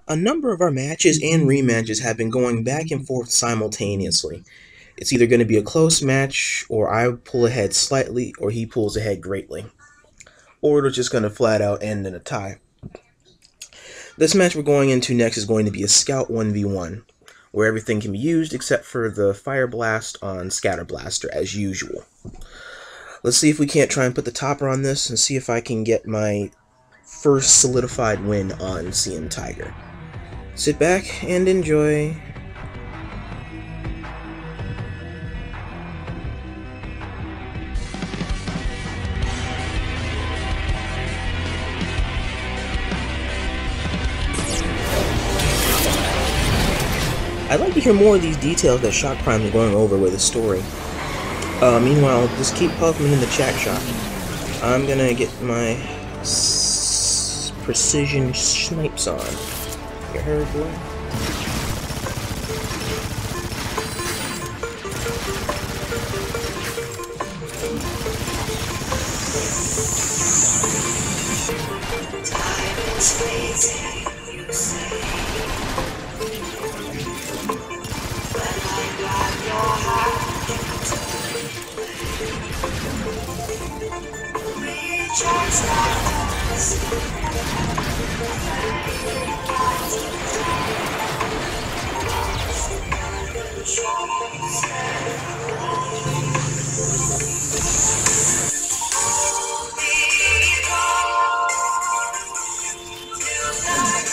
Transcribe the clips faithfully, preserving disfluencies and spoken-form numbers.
A number of our matches and rematches have been going back and forth simultaneously. It's either going to be a close match, or I pull ahead slightly, or he pulls ahead greatly. Or it's just going to flat out end in a tie. This match we're going into next is going to be a Scout one v one, where everything can be used except for the Fire Blast on Scatter Blaster as usual. Let's see if we can't try and put the topper on this and see if I can get my first solidified win on cmtiger. Sit back and enjoy. I'd like to hear more of these details that Shock Prime is going over with the story. Uh, meanwhile, just keep poking in the chat shop. I'm gonna get my s precision snipes on. You heard, boy? Time is fleeting, you say. When I grab your hand, recharge that Hold me close, till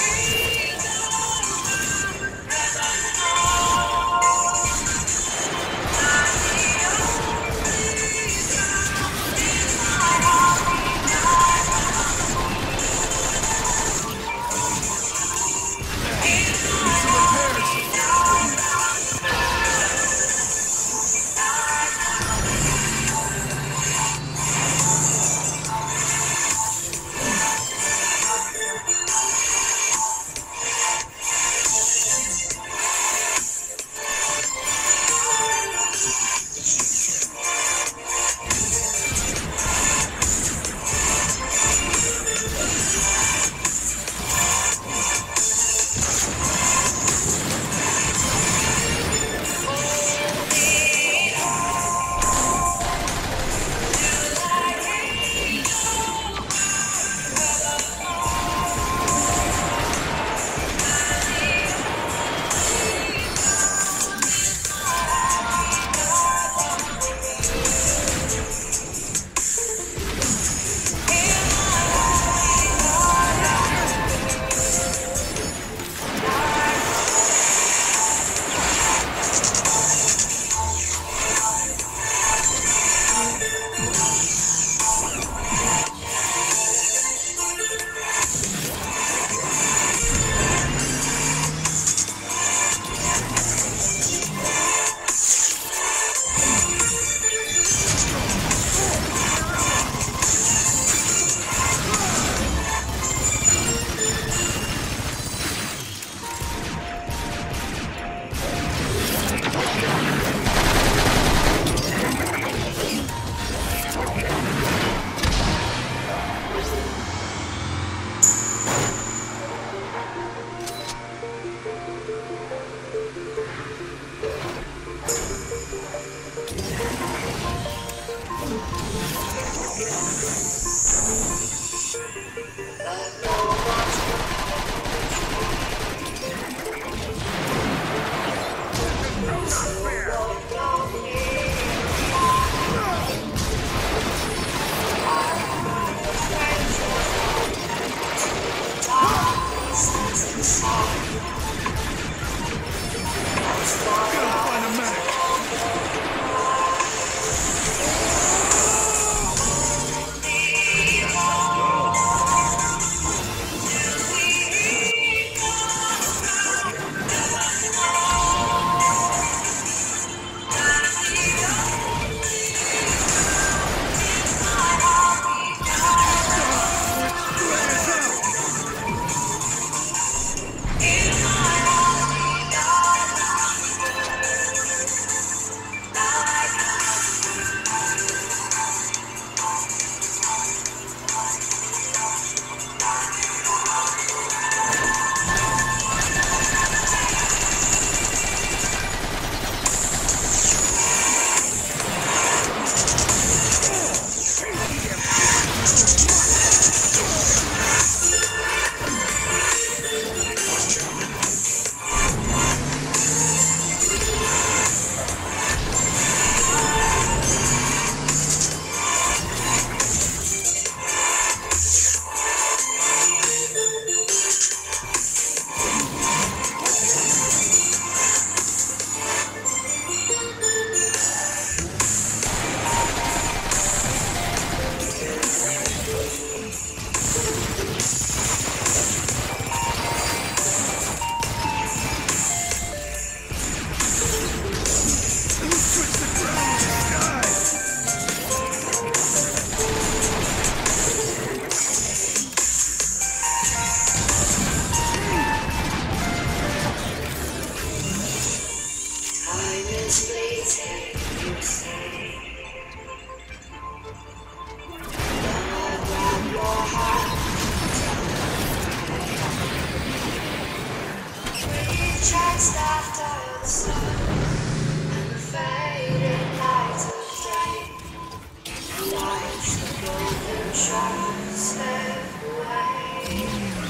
chased after the sun and the fading lights of day. Watch the golden shadows slip away.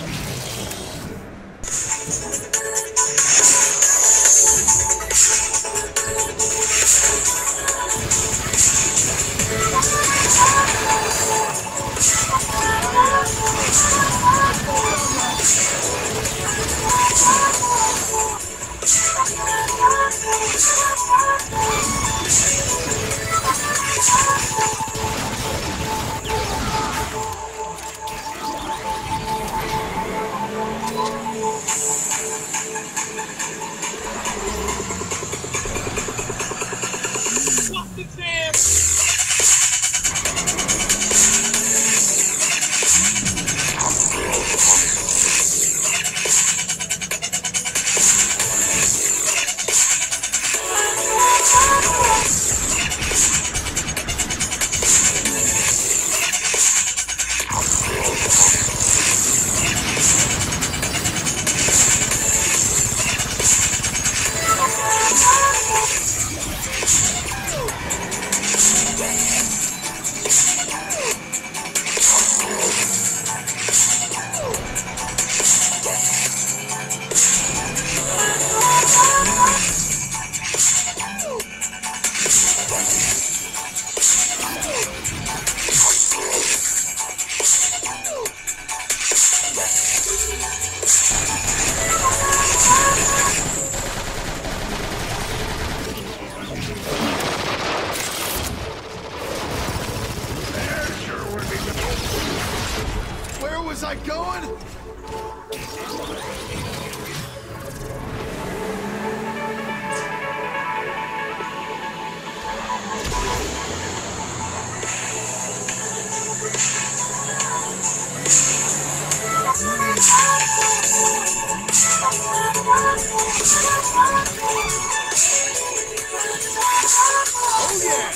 Where was I going? Oh yeah!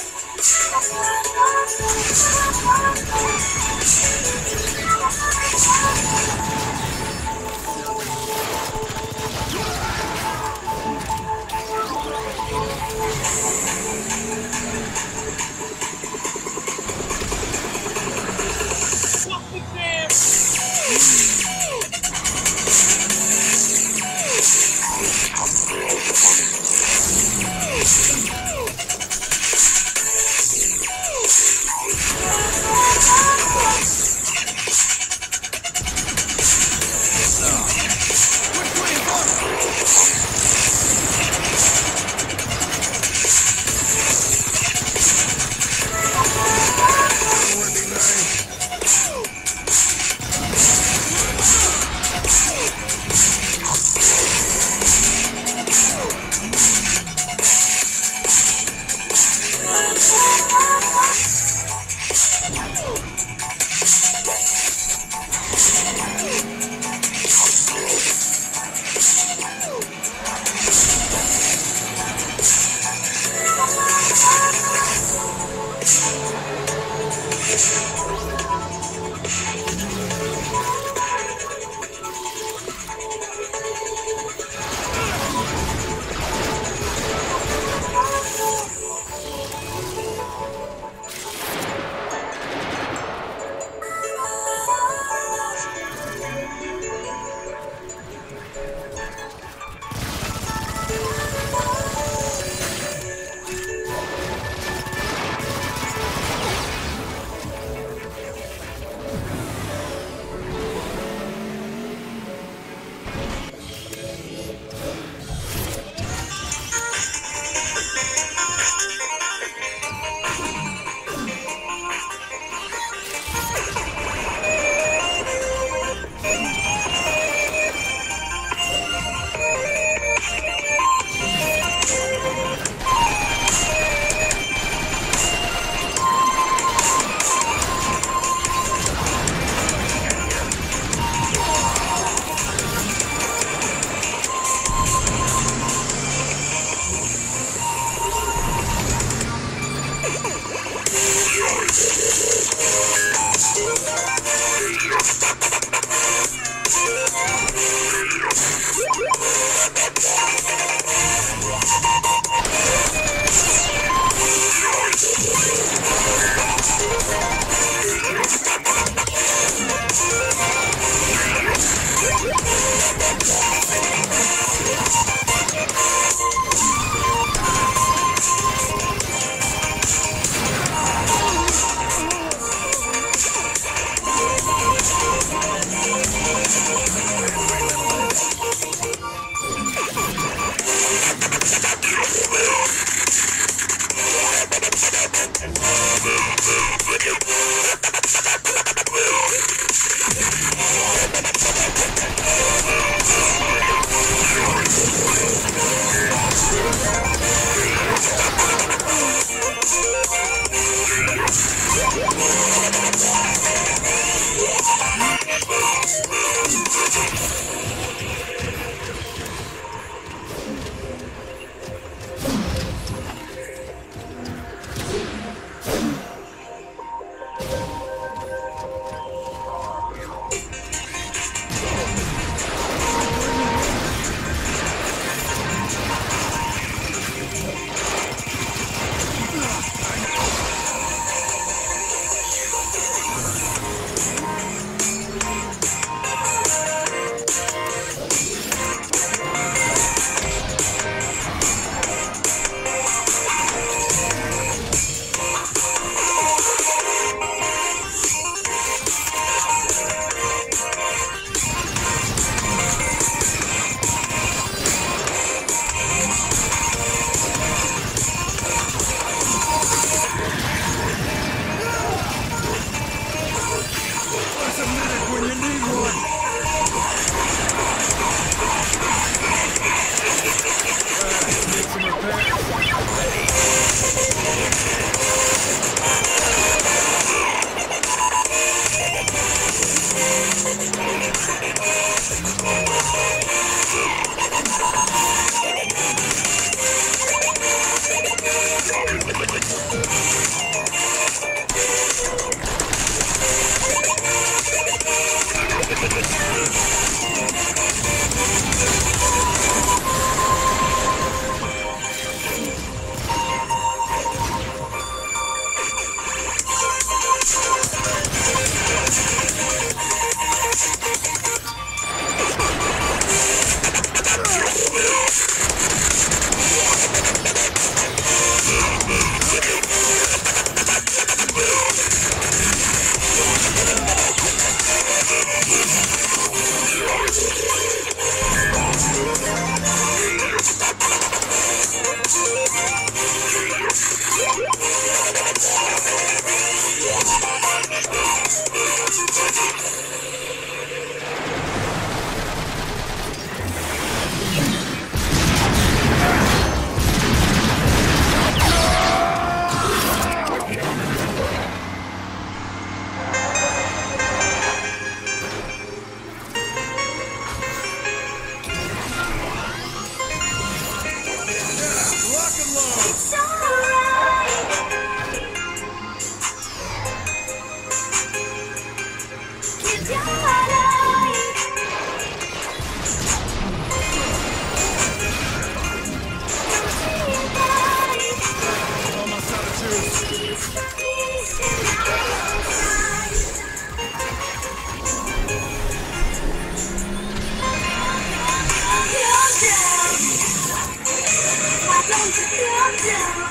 don't you come down?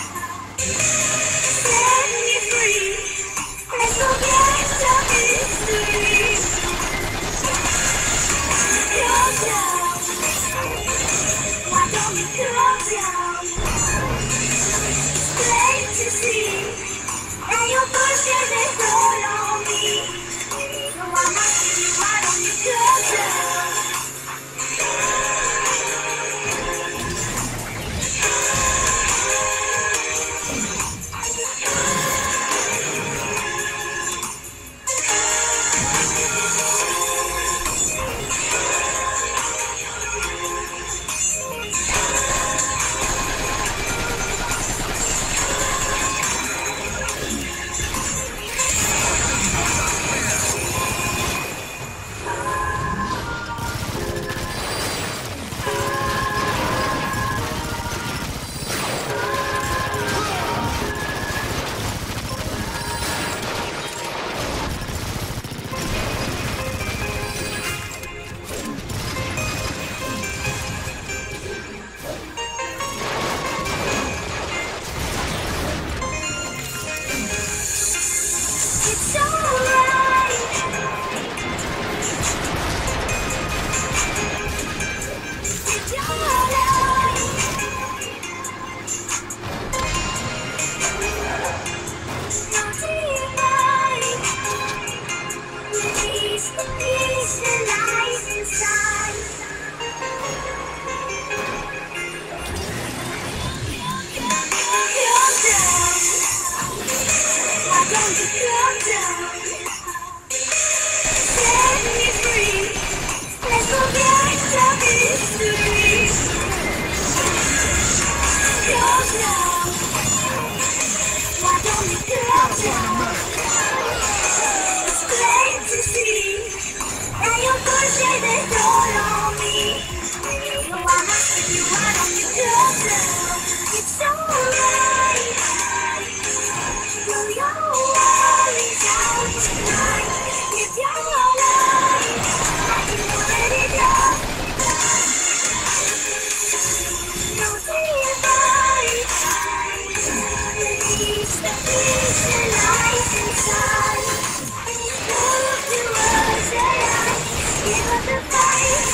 Set me free. Let's go get some history. Come down. Why don't you come down? Plain to see. And your bullshit is all on me. So I'm asking you, why don't you come down? It's alright. It's alright. No denial. Release the peace that lies inside. Calm down. Why don't you calm down? Set me free. Let's go back to history. Calm down. Why don't you calm down? It's plain to see. And your bullshit is all on me. So I'm asking you, why don't you calm down? It's alright. Blow your worries out tonight. If you're alive, I can let it out. No divide. Release the peace that lies inside. Look to us and I give up the fight.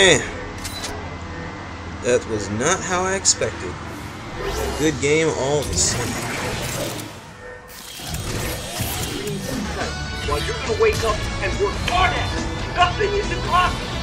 Man, that was not how I expected. A good game all the same. Well, you're gonna wake up and work hard at it. Nothing is impossible.